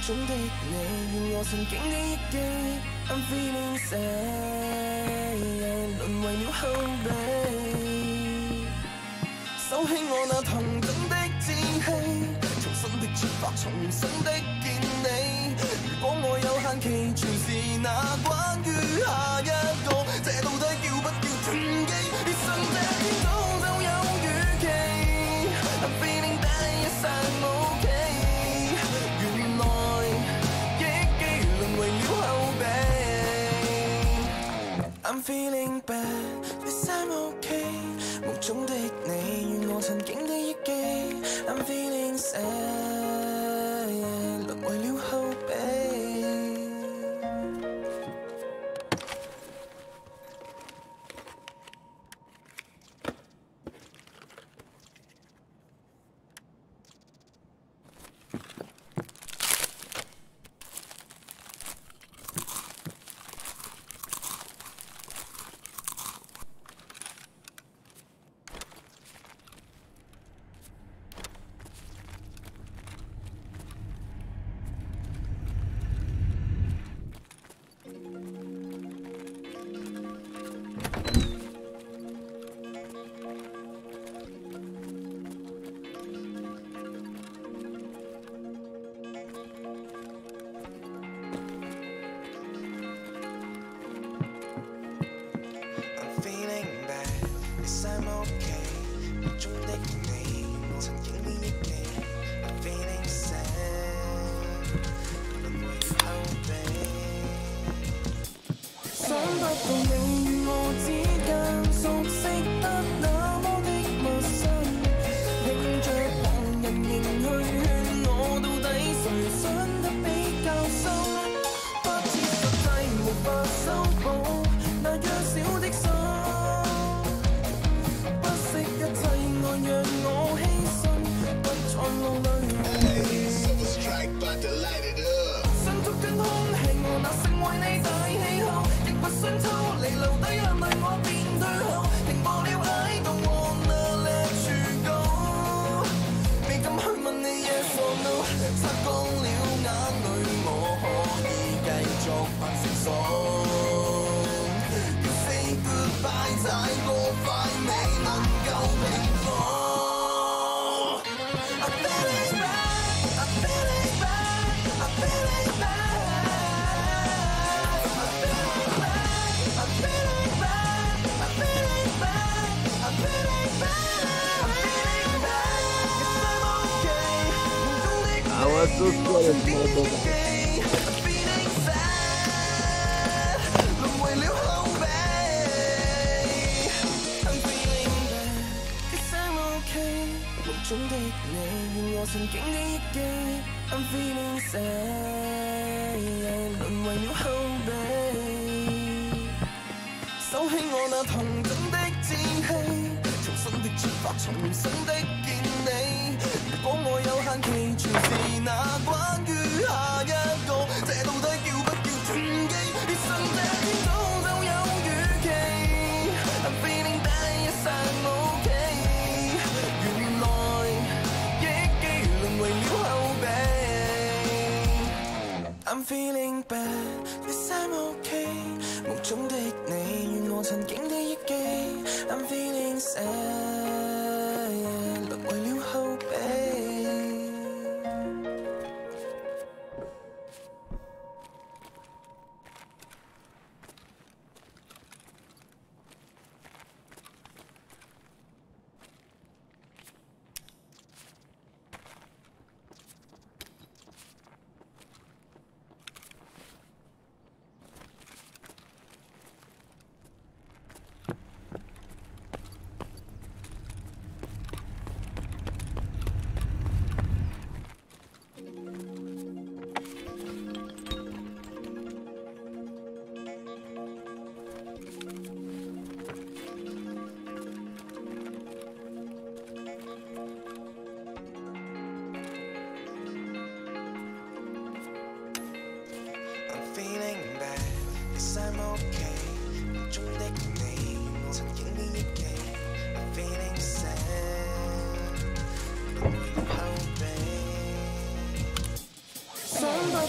中的你，願我曾經的憶記。I'm feeling sad，淪為了後備，收起我那騰緊的志氣，重新的出發，重新的見你。如果我有限期，全是那關於下一個，這到底叫不叫斷機？別信這天早就有預期。I'm feeling bad，一剎無。I'm feeling bad, this I'm okay。夢中的你，願我曾經的憶記。I'm feeling sad，淪為了後備。中的你，願我曾經的憶記。I'm feeling sad，淪為了後備，收起我那騰緊的志氣，重新的出發，重新的見你。如果我有限期，全是那關於下一個，這到底叫不叫斷機？別信這天早就有預期。I'm feeling bad，一剎無。I'm feeling bad, this I'm okay。夢中的你，願我曾經的憶記。I'm feeling sad，淪為了後備。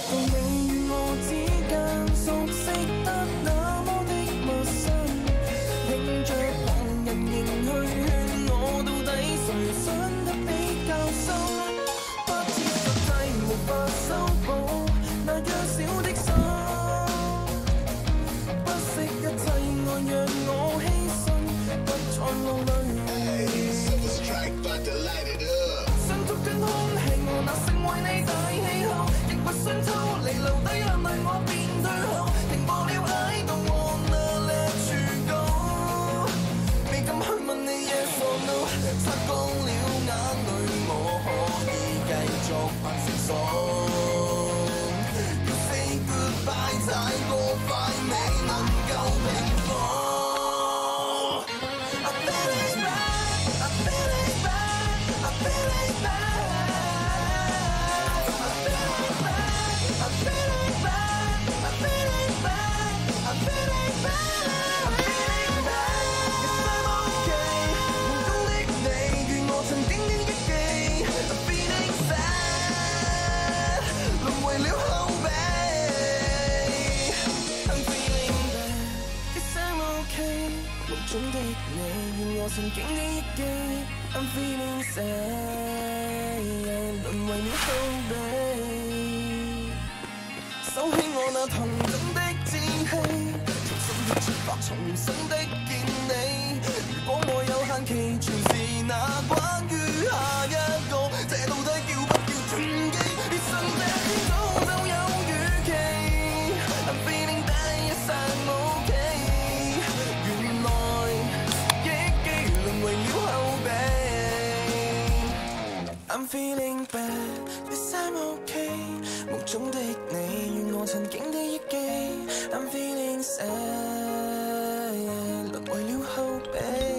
到你與我之間熟悉得那麼的陌生，迎着旁人仍去勸我，到底誰想得比較深？不切實際，無法修補那弱小的心，不惜一切愛讓我犧牲，不在路裏。想捉緊空氣，我那成為你大氣候，亦不想抽離，留低眼淚我便退後，停播了I don't wanna let you go，未敢去問你 yes or no， 擦乾了眼淚，我可以繼續扮成傻。要 say goodbye 太過快，未能夠平復。I feel it back, I feel it back, I feel it back, I feel it back, I feel it back, I feel it back, I feel it back, I feel it back。Yes I'm okay，夢中的你與我曾經的憶記 ，I'm feeling sad，淪為了後備。I'm feeling bad，Yes I'm okay，夢中的你與我曾經的憶記 ，I'm feeling sad，淪為了後備。收起我那童真的志氣，重新的出發，重新的見你。如果我有限期，全是那關於下一個，這到底叫不叫轉機？別信這天早就有預期。I'm feeling bad, yes I'm okay。原來憶記淪為了後備。I'm feeling bad, yes I'm okay。夢中的你與我曾經的憶記 ，I'm feeling sad，淪為了後備。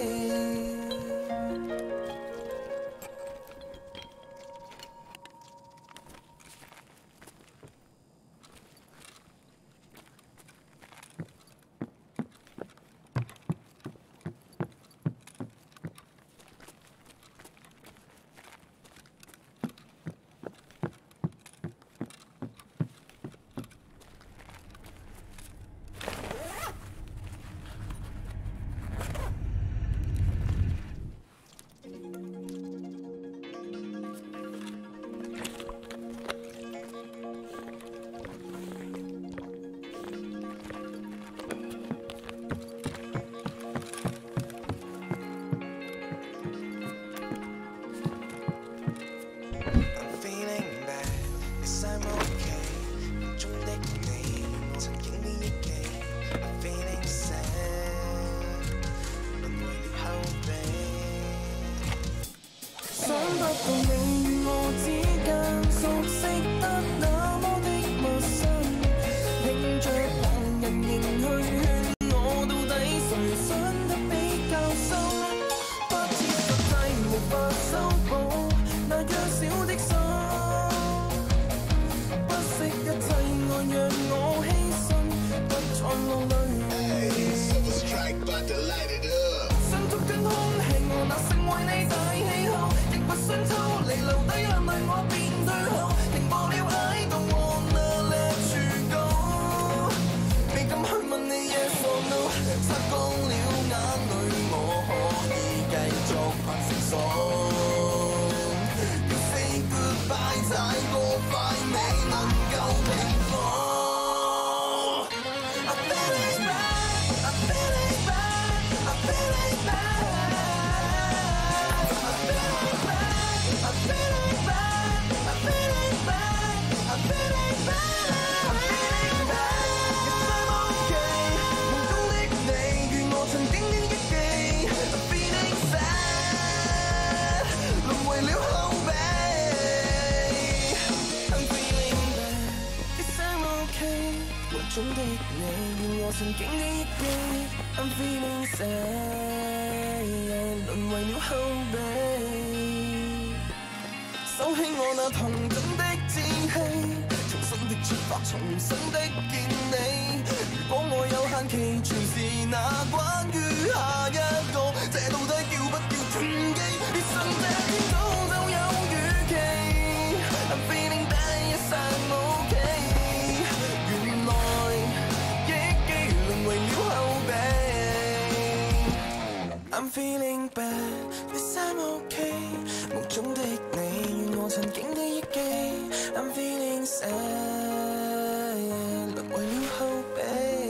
到你與我之間熟悉得那麼的陌生，迎着旁人仍去勸我，到底誰想得比較深？不切實際，無法修補那弱小的心，不惜一切愛讓我犧牲，不在路裏。想捉緊空氣，我那成為你大氣候。不想抽離，留低眼淚我便退後，停播了I don't wanna let you go，未敢去問你 yes or no， 擦乾了眼淚，我可以繼續扮成傻。要 say goodbye 太過快，未能夠平復。I feel it back, I feel it back, I feel it back。I feel it back, I feel it back, I feel it back, I feel it back。Yes I'm okay，夢中的你與我曾經的憶記 ，I'm feeling sad，淪為了後備。I'm feeling bad, yes I'm okay，夢中的你與我曾經的憶記 ，I'm feeling sad，淪為了後備。收起我那童真的志氣，重新的出發，重新的見你。如果我有限期，全是那關於下一個，這到底叫不叫轉機？別信這天早就有預期。I'm feeling bad, yes I'm okay。 feeling bad, this I'm okay。夢中的你，願我曾經的憶記。I'm feeling sad，淪為了後備。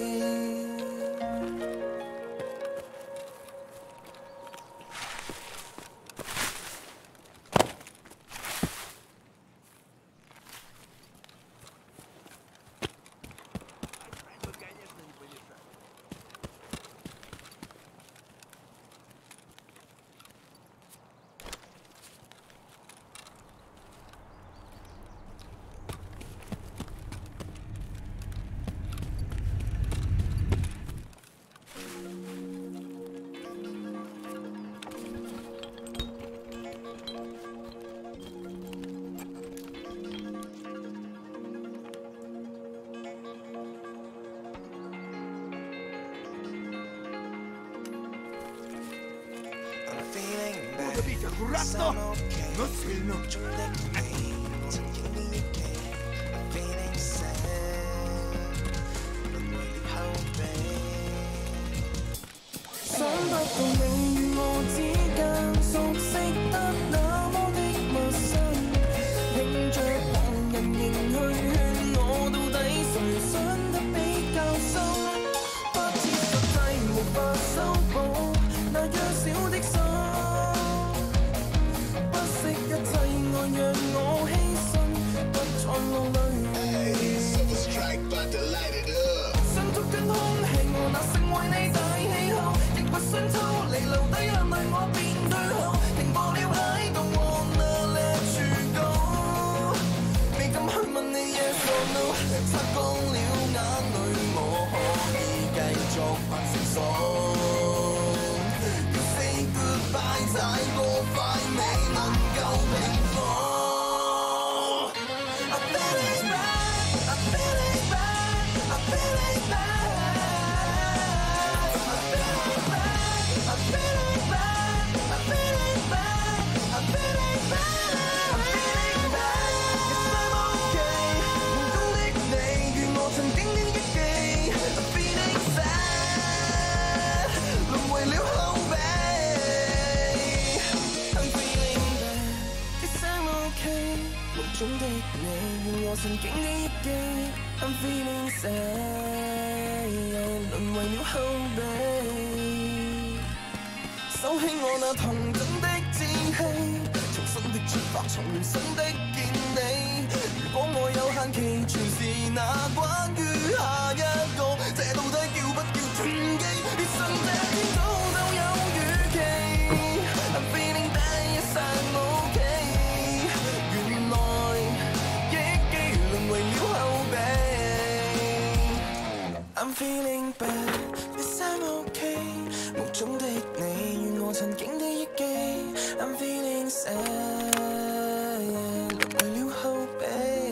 Curato! Non svilno!曾經的憶記 I'm feeling sad 淪為了後備收起我那童真的志氣重新的出發重新的見你如果我有限期全是那關於下一個這到底叫不叫傳奇別信這天早都有預期 I'm feeling bad yes I'm okay 原來I'm feeling bad, this I'm okay 夢中的你，願我曾經的憶記 I'm feeling sad 淪為了後備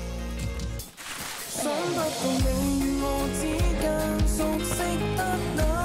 想不到你與我之間熟悉得那